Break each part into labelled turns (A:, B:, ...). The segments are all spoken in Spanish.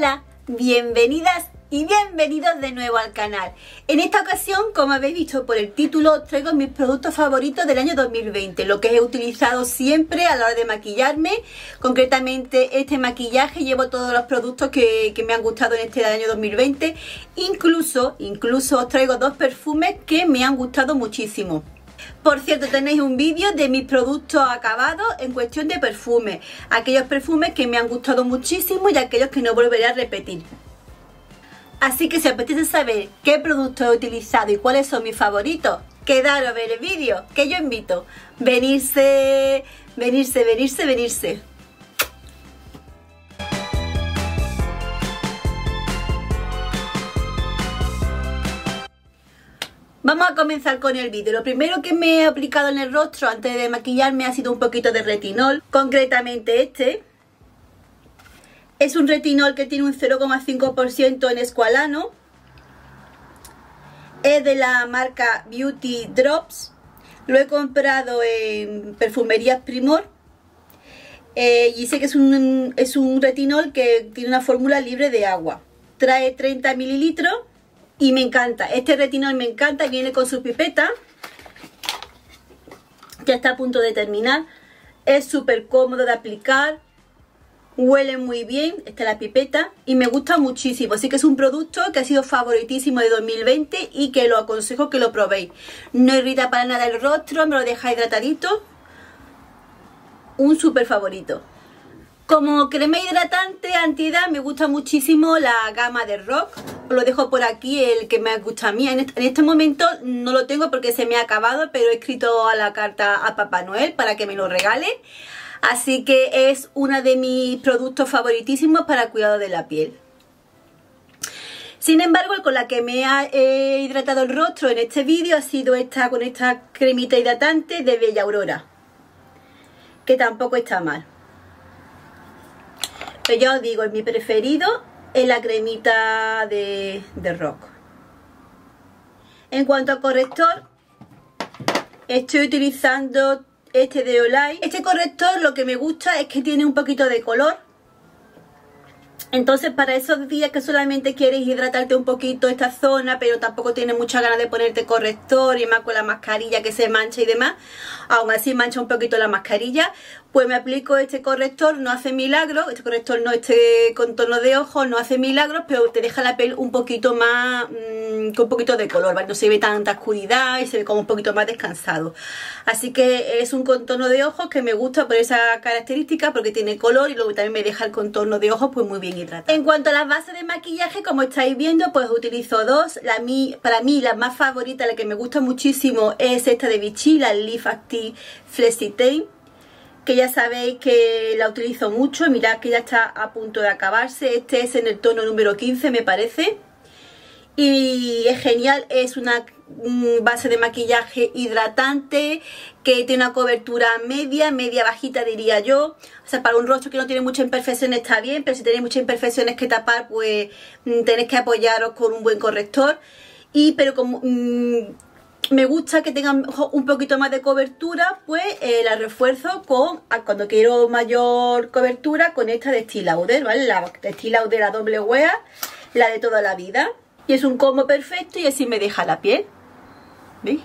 A: Hola, bienvenidas y bienvenidos de nuevo al canal. En esta ocasión, como habéis visto por el título, traigo mis productos favoritos del año 2020, lo que he utilizado siempre a la hora de maquillarme. Concretamente este maquillaje, llevo todos los productos que me han gustado en este año 2020. Incluso os traigo dos perfumes que me han gustado muchísimo. Por cierto, tenéis un vídeo de mis productos acabados en cuestión de perfume. Aquellos perfumes que me han gustado muchísimo y aquellos que no volveré a repetir. Así que si os apetece saber qué productos he utilizado y cuáles son mis favoritos, quedaros a ver el vídeo, que yo invito. Venirse. Vamos a comenzar con el vídeo. Lo primero que me he aplicado en el rostro antes de maquillarme ha sido un poquito de retinol. Concretamente este. Es un retinol que tiene un 0,5% en escualano. Es de la marca Beauty Drops. Lo he comprado en Perfumerías Primor. Y sé que es un retinol que tiene una fórmula libre de agua. Trae 30 mililitros. Y me encanta, este retinol me encanta, viene con su pipeta. Ya está a punto de terminar. Es súper cómodo de aplicar. Huele muy bien, esta es la pipeta. Y me gusta muchísimo, así que es un producto que ha sido favoritísimo de 2020 y que lo aconsejo que lo probéis. No irrita para nada el rostro, me lo deja hidratadito. Un súper favorito. Como crema hidratante antiedad me gusta muchísimo la gama de Rock. Os lo dejo por aquí, el que me gusta a mí. En este momento no lo tengo porque se me ha acabado, pero he escrito a la carta a Papá Noel para que me lo regale. Así que es uno de mis productos favoritísimos para el cuidado de la piel. Sin embargo, con la que me he hidratado el rostro en este vídeo ha sido con esta cremita hidratante de Bella Aurora, que tampoco está mal. Pero ya os digo, mi preferido es la cremita de Rock. En cuanto a corrector, estoy utilizando este de Olay. Este corrector lo que me gusta es que tiene un poquito de color. Entonces para esos días que solamente quieres hidratarte un poquito esta zona, pero tampoco tienes muchas ganas de ponerte corrector y más con la mascarilla que se mancha y demás, aún así mancha un poquito la mascarilla, pues me aplico este corrector. No hace milagros, este corrector no, este contorno de ojos no hace milagros, pero te deja la piel un poquito más, con un poquito de color, ¿vale? No se ve tanta oscuridad y se ve como un poquito más descansado. Así que es un contorno de ojos que me gusta por esa característica, porque tiene color y luego también me deja el contorno de ojos pues muy bien hidratado. En cuanto a las bases de maquillaje, como estáis viendo, pues utilizo dos. Para mí la más favorita, la que me gusta muchísimo, es esta de Vichy, la Lift Active Flexi-Tan, que ya sabéis que la utilizo mucho. Mirad que ya está a punto de acabarse. Este es en el tono número 15 me parece. Y es genial, es una base de maquillaje hidratante que tiene una cobertura media bajita diría yo. O sea, para un rostro que no tiene muchas imperfecciones está bien, pero si tenéis muchas imperfecciones que tapar, pues tenéis que apoyaros con un buen corrector. Pero como me gusta que tengan un poquito más de cobertura, pues la refuerzo cuando quiero mayor cobertura, con esta de Estée Lauder, ¿vale? La de Estée Lauder, la doble wear, la de toda la vida. Y es un combo perfecto y así me deja la piel. ¿Veis?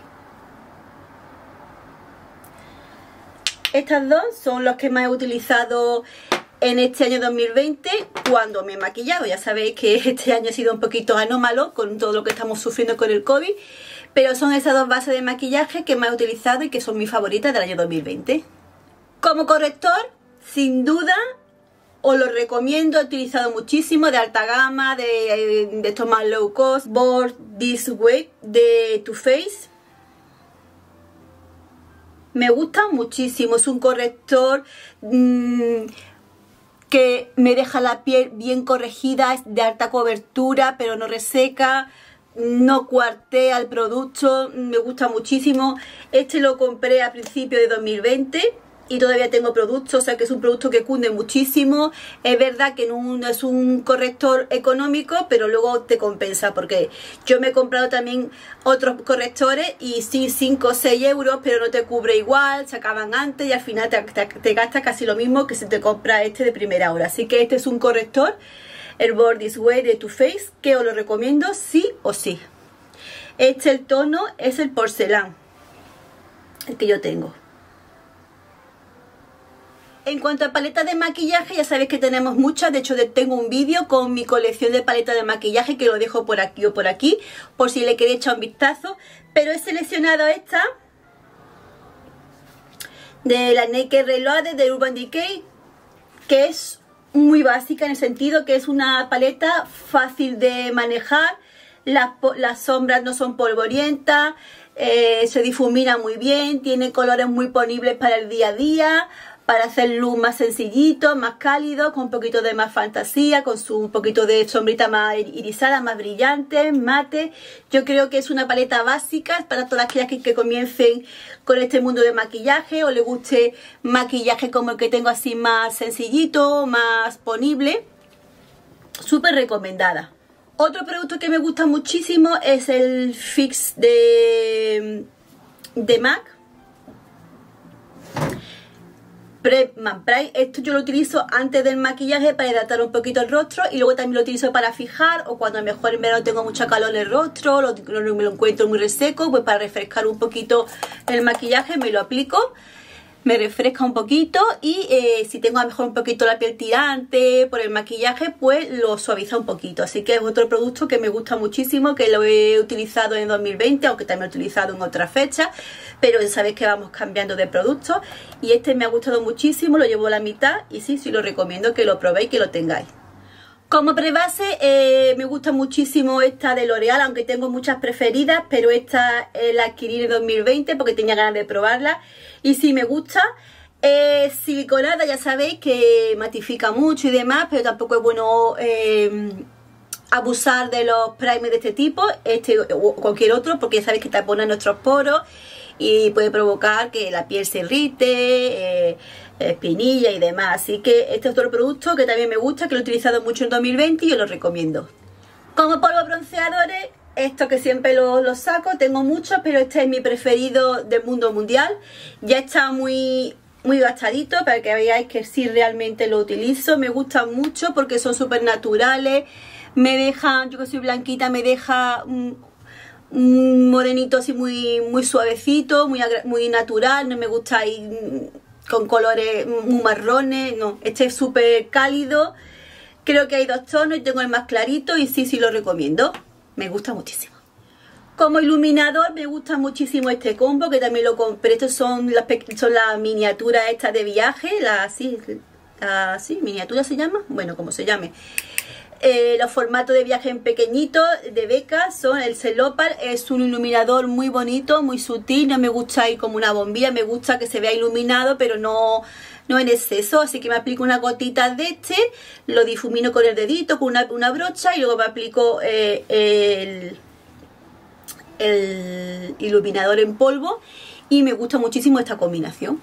A: Estas dos son los que más he utilizado en este año 2020 cuando me he maquillado. Ya sabéis que este año ha sido un poquito anómalo con todo lo que estamos sufriendo con el COVID. Pero son esas dos bases de maquillaje que más he utilizado y que son mis favoritas del año 2020. Como corrector, sin duda, os lo recomiendo. He utilizado muchísimo, de alta gama, de estos más low cost, Born This Way de Too Faced. Me gusta muchísimo, es un corrector que me deja la piel bien corregida, es de alta cobertura, pero no reseca, no cuartea el producto, me gusta muchísimo. Este lo compré a principios de 2020 y todavía tengo productos, o sea que es un producto que cunde muchísimo. Es verdad que no es un corrector económico, pero luego te compensa, porque yo me he comprado también otros correctores y sí, 5 o 6 euros, pero no te cubre igual, se acaban antes y al final te gastas casi lo mismo que si te compras este de primera hora. Así que este es un corrector el Born This Way de Too Faced, que os lo recomiendo sí o sí. El tono es el porcelán, el que yo tengo. En cuanto a paletas de maquillaje, ya sabéis que tenemos muchas. De hecho, tengo un vídeo con mi colección de paletas de maquillaje que lo dejo por aquí o por aquí, por si le queréis echar un vistazo. Pero he seleccionado esta de la Naked Reloaded de Urban Decay, que es muy básica en el sentido que es una paleta fácil de manejar. Las sombras no son polvorientas, se difumina muy bien, tiene colores muy ponibles para el día a día, para hacer look más sencillito, más cálido, con un poquito de más fantasía, con un poquito de sombrita más irisada, más brillante, mate. Yo creo que es una paleta básica para todas aquellas que comiencen con este mundo de maquillaje o le guste maquillaje como el que tengo, así más sencillito, más ponible. Súper recomendada. Otro producto que me gusta muchísimo es el Fix de MAC. Esto yo lo utilizo antes del maquillaje para hidratar un poquito el rostro, y luego también lo utilizo para fijar, o cuando a lo mejor en verano tengo mucha calor en el rostro, me lo encuentro muy reseco, pues para refrescar un poquito el maquillaje me lo aplico. Me refresca un poquito y si tengo a lo mejor un poquito la piel tirante por el maquillaje, pues lo suaviza un poquito. Así que es otro producto que me gusta muchísimo, que lo he utilizado en 2020, aunque también lo he utilizado en otras fechas, pero ya sabéis que vamos cambiando de producto. Y este me ha gustado muchísimo, lo llevo a la mitad y sí lo recomiendo que lo probéis, que lo tengáis. Como prebase me gusta muchísimo esta de L'Oreal, aunque tengo muchas preferidas, pero esta la adquirí en 2020 porque tenía ganas de probarla y sí me gusta. Siliconada, ya sabéis que matifica mucho y demás, pero tampoco es bueno abusar de los primers de este tipo, o cualquier otro, porque ya sabéis que tapona nuestros poros y puede provocar que la piel se irrite, espinilla y demás. Así que este es otro producto que también me gusta, que lo he utilizado mucho en 2020 y os lo recomiendo. Como polvo bronceadores, esto que siempre lo saco, tengo muchos, pero este es mi preferido del mundo mundial. Ya está muy gastadito, para que veáis que sí realmente lo utilizo. Me gustan mucho porque son súper naturales, me dejan, yo que soy blanquita, me deja un morenito así muy suavecito, muy natural. No me gusta ir con colores muy marrones, no, este es súper cálido. Creo que hay dos tonos y tengo el más clarito y sí lo recomiendo, me gusta muchísimo. Como iluminador me gusta muchísimo este combo, que también lo compré. Estos son las miniaturas estas de viaje, miniatura se llama, bueno, como se llame. Los formatos de viaje en pequeñito de Becca son el Celopar. Es un iluminador muy bonito, muy sutil. No me gusta ir como una bombilla, me gusta que se vea iluminado, pero no en exceso. Así que me aplico una gotita de este, lo difumino con el dedito, con una brocha, y luego me aplico el iluminador en polvo, y me gusta muchísimo esta combinación.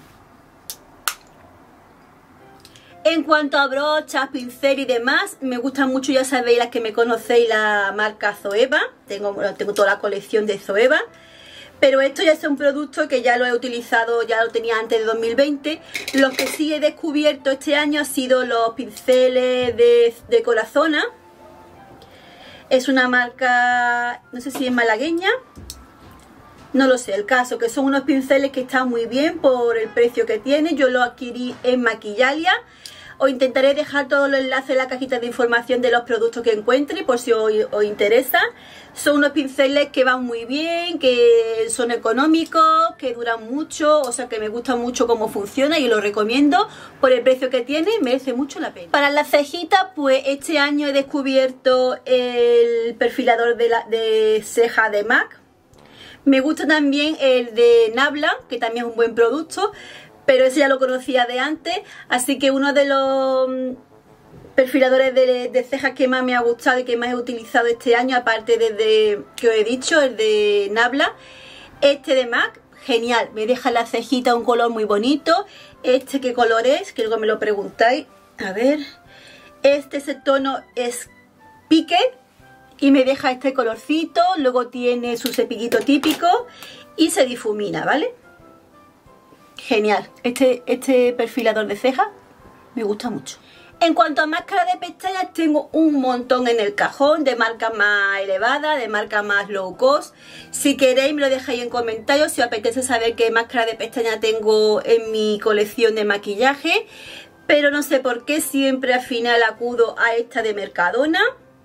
A: En cuanto a brochas, pincel y demás, me gustan mucho, ya sabéis, las que me conocéis, la marca Zoeva. Tengo toda la colección de Zoeva. Pero esto ya es un producto que ya lo he utilizado, ya lo tenía antes de 2020. Los que sí he descubierto este año han sido los pinceles de Corazona. Es una marca, no sé si es malagueña, no lo sé. El caso que son unos pinceles que están muy bien por el precio que tiene. Yo lo adquirí en Maquillalia. Os intentaré dejar todos los enlaces en la cajita de información de los productos que encuentre, por si os interesa. Son unos pinceles que van muy bien, que son económicos, que duran mucho, o sea que me gusta mucho cómo funciona y lo recomiendo por el precio que tiene, merece mucho la pena. Para las cejitas, pues este año he descubierto el perfilador de ceja de MAC. Me gusta también el de Nabla, que también es un buen producto, pero ese ya lo conocía de antes, así que uno de los perfiladores de cejas que más me ha gustado y que más he utilizado este año, aparte desde que os he dicho, el de Nabla, este de MAC, genial, me deja la cejita un color muy bonito. Este, ¿qué color es? Que luego me lo preguntáis. A ver, ese tono es pique y me deja este colorcito. Luego tiene su cepillito típico y se difumina, ¿vale? Genial, este perfilador de cejas me gusta mucho. En cuanto a máscara de pestañas, tengo un montón en el cajón de marca más elevada, de marca más low cost. Si queréis me lo dejáis en comentarios si os apetece saber qué máscara de pestaña tengo en mi colección de maquillaje. Pero no sé por qué siempre al final acudo a esta de Mercadona.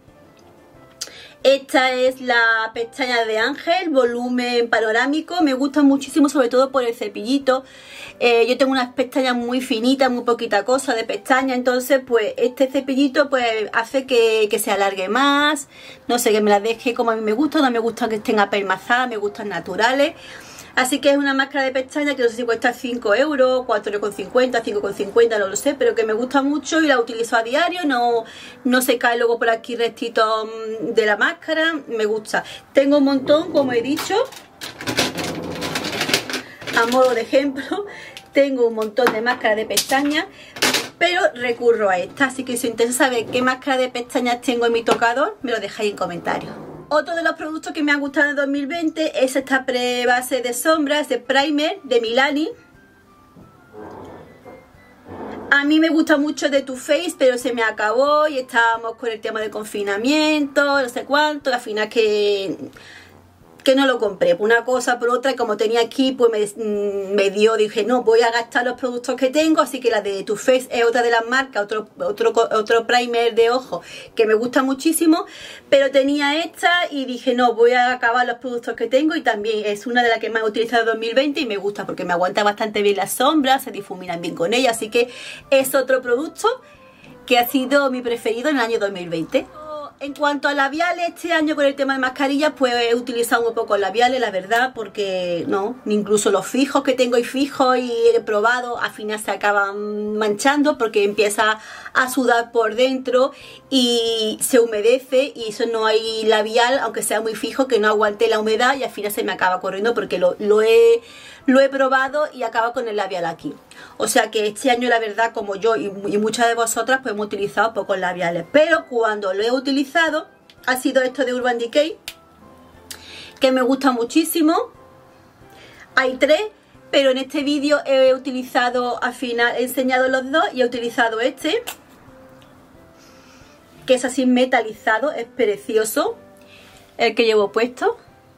A: Esta es la pestaña de Ángel, volumen panorámico. Me gusta muchísimo, sobre todo por el cepillito. Yo tengo unas pestañas muy finitas, muy poquita cosa de pestaña. Entonces pues este cepillito pues hace que se alargue más. No sé, que me las deje como a mí me gusta. No me gusta que estén apelmazadas, me gustan naturales. Así que es una máscara de pestaña que no sé si cuesta 5 euros, 4,50, 5,50, no lo sé, pero que me gusta mucho y la utilizo a diario, no se cae luego por aquí restito de la máscara, me gusta. Tengo un montón, como he dicho, a modo de ejemplo, tengo un montón de máscaras de pestañas, pero recurro a esta, así que si os interesa saber qué máscara de pestañas tengo en mi tocador, me lo dejáis en comentarios. Otro de los productos que me han gustado en 2020 es esta base de sombras, de primer de Milani. A mí me gusta mucho de Too Faced, pero se me acabó y estábamos con el tema de confinamiento, no sé cuánto, al final que no lo compré, por una cosa por otra, y como tenía aquí pues me dio, dije no, voy a gastar los productos que tengo, así que la de Too Faced es otra de las marcas, otro primer de ojo que me gusta muchísimo, pero tenía esta y dije no, voy a acabar los productos que tengo, y también es una de las que más he utilizado en 2020 y me gusta porque me aguanta bastante bien las sombras, se difuminan bien con ella, así que es otro producto que ha sido mi preferido en el año 2020. En cuanto a labiales, este año con el tema de mascarillas, pues he utilizado un poco labiales, la verdad, porque no, incluso los fijos que tengo y fijos y he probado, al final se acaban manchando porque empieza a sudar por dentro y se humedece, y eso no hay labial, aunque sea muy fijo, que no aguante la humedad, y al final se me acaba corriendo porque lo he probado y acaba con el labial aquí. O sea que este año, la verdad, como yo y muchas de vosotras, pues hemos utilizado pocos labiales, pero cuando lo he utilizado ha sido esto de Urban Decay, que me gusta muchísimo. Hay tres, pero en este vídeo he utilizado, al final he enseñado los dos y he utilizado este, que es así metalizado, es precioso el que llevo puesto.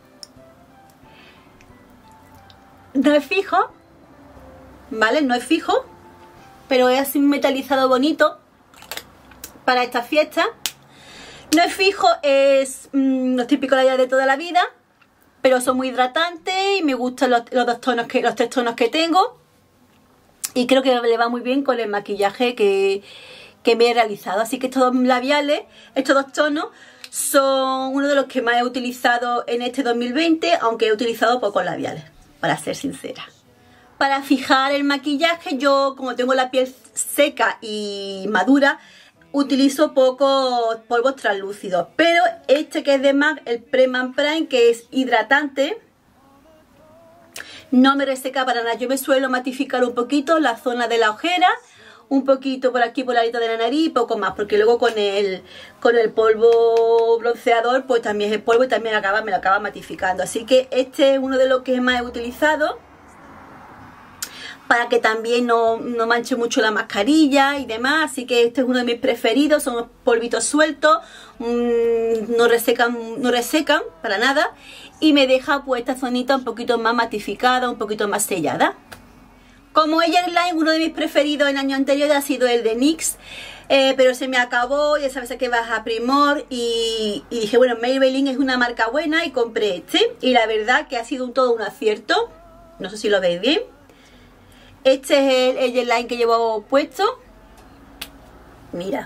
A: No es fijo, ¿vale? No es fijo, pero es así metalizado bonito para esta fiesta. No es fijo, es los típicos labiales de toda la vida, pero son muy hidratantes y me gustan los tres tonos que tengo, y creo que le va muy bien con el maquillaje que me he realizado. Así que estos dos labiales, estos dos tonos, son uno de los que más he utilizado en este 2020, aunque he utilizado pocos labiales, para ser sincera. Para fijar el maquillaje, yo como tengo la piel seca y madura, utilizo pocos polvos translúcidos, pero este que es de MAC, el Pre-Man Prime, que es hidratante, no me reseca para nada. Yo me suelo matificar un poquito la zona de la ojera, un poquito por aquí por la alita de la nariz y poco más, porque luego con el polvo bronceador pues también es el polvo y también me lo acaba matificando. Así que este es uno de los que más he utilizado, para que también no manche mucho la mascarilla y demás. Así que este es uno de mis preferidos, son polvitos sueltos, no resecan para nada, y me deja pues esta zonita un poquito más matificada, un poquito más sellada. Como Eyeliner, uno de mis preferidos en el año anterior ha sido el de NYX, pero se me acabó, ya sabes que vas a Primor, y dije, bueno, Maybelline es una marca buena, y compré este, y la verdad que ha sido todo un acierto. No sé si lo veis bien. Este es el Eyeliner que llevo puesto. Mira,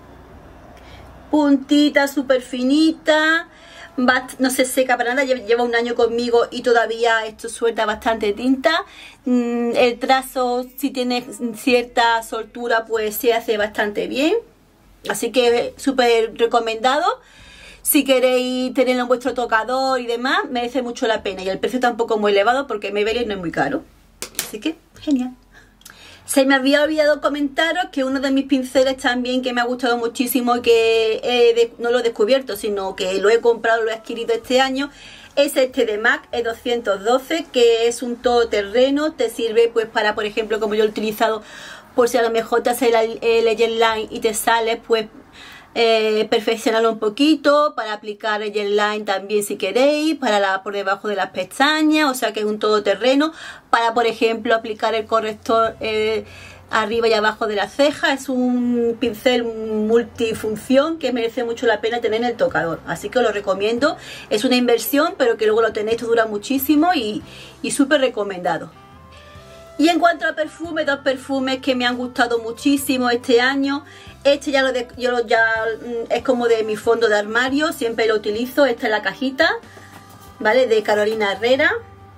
A: puntita súper finita, no se seca para nada, lleva un año conmigo y todavía esto suelta bastante tinta. El trazo, si tiene cierta soltura, pues se hace bastante bien, así que súper recomendado. Si queréis tenerlo en vuestro tocador y demás, merece mucho la pena, y el precio tampoco es muy elevado porque Maybelline no es muy caro, así que genial. Se me había olvidado comentaros que uno de mis pinceles también que me ha gustado muchísimo y que no lo he descubierto, sino que lo he comprado, lo he adquirido este año, es este de MAC E212, que es un todoterreno. Te sirve pues para, por ejemplo, como yo lo he utilizado, por si a lo mejor te hace el Legend Line y te sale, pues perfeccionarlo un poquito para aplicar el gel line también si queréis, para por debajo de las pestañas, o sea que es un todoterreno. Para, por ejemplo, aplicar el corrector arriba y abajo de la ceja, es un pincel multifunción que merece mucho la pena tener en el tocador, así que os lo recomiendo. Es una inversión, pero que luego lo tenéis, esto dura muchísimo y súper recomendado. Y en cuanto a perfumes, dos perfumes que me han gustado muchísimo este año. Este ya es como de mi fondo de armario, siempre lo utilizo. Esta es la cajita, ¿vale? De Carolina Herrera.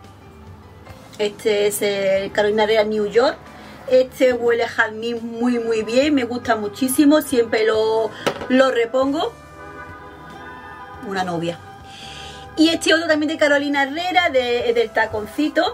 A: Este es el Carolina Herrera New York. Este huele a jazmín muy bien, me gusta muchísimo, siempre lo repongo. Una novia. Y este otro también de Carolina Herrera, del taconcito.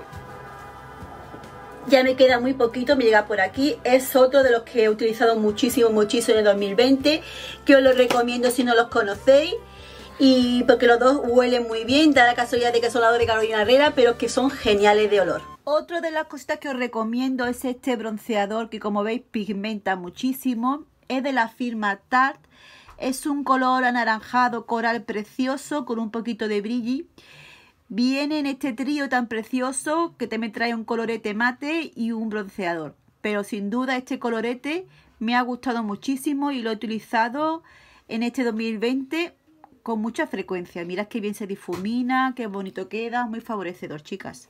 A: Ya me queda muy poquito, me llega por aquí. Es otro de los que he utilizado muchísimo en el 2020, que os lo recomiendo si no los conocéis. Y porque los dos huelen muy bien, da la casualidad de que son los de Carolina Herrera, pero que son geniales de olor. Otra de las cositas que os recomiendo es este bronceador que, como veis, pigmenta muchísimo. Es de la firma Tarte. Es un color anaranjado coral precioso con un poquito de brilli. Viene en este trío tan precioso que también trae un colorete mate y un bronceador. Pero sin duda este colorete me ha gustado muchísimo y lo he utilizado en este 2020 con mucha frecuencia. Mirad qué bien se difumina, qué bonito queda, muy favorecedor, chicas.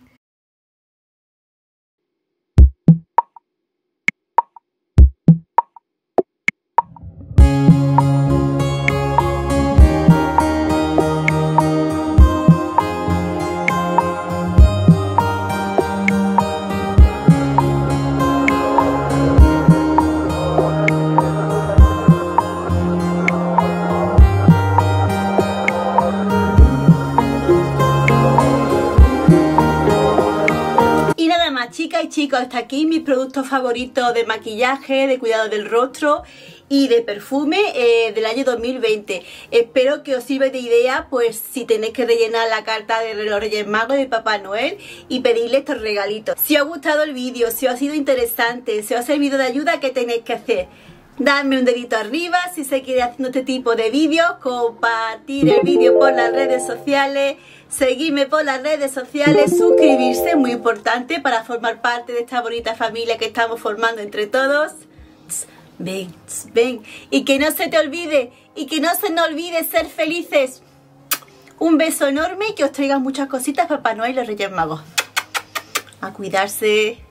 A: Chicas y chicos, hasta aquí mis productos favoritos de maquillaje, de cuidado del rostro y de perfume del año 2020. Espero que os sirva de idea, pues si tenéis que rellenar la carta de los Reyes Magos de Papá Noel y pedirle estos regalitos. Si os ha gustado el vídeo, si os ha sido interesante, si os ha servido de ayuda, ¿qué tenéis que hacer? Dadme un dedito arriba si se quiere haciendo este tipo de vídeos, compartir el vídeo por las redes sociales, seguirme por las redes sociales, suscribirse, muy importante para formar parte de esta bonita familia que estamos formando entre todos. Ven, ven, y que no se te olvide, y que no se nos olvide ser felices. Un beso enorme y que os traigan muchas cositas Papá Noel y los Reyes Magos. A cuidarse.